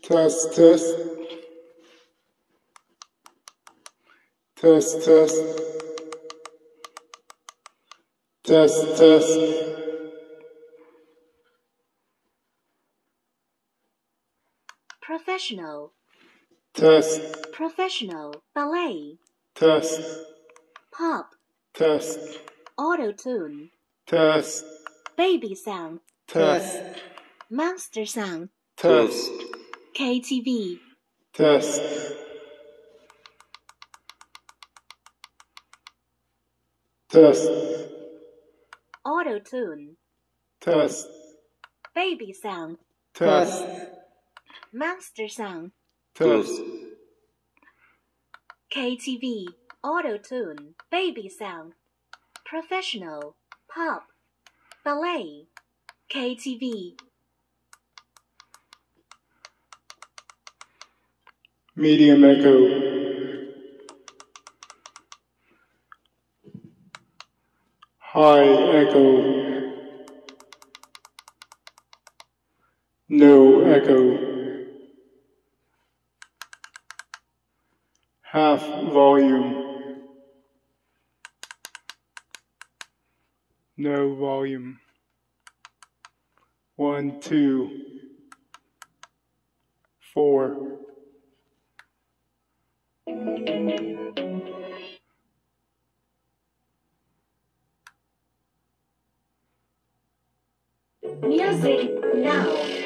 Test, test. Test, test. Test, test. Professional. Test. Professional. Ballet. Test. Pop. Test. Auto-tune. Test. Baby sound. Test. Monster sound. Test. KTV. Test. Test. Auto-tune. Test. Baby sound. Test. Monster sound. Test. KTV. Auto-tune. Baby sound. Professional. Pop. Ballet. KTV. Medium echo. High echo. No echo. Half volume. No volume. 1, 2, 4. Music now.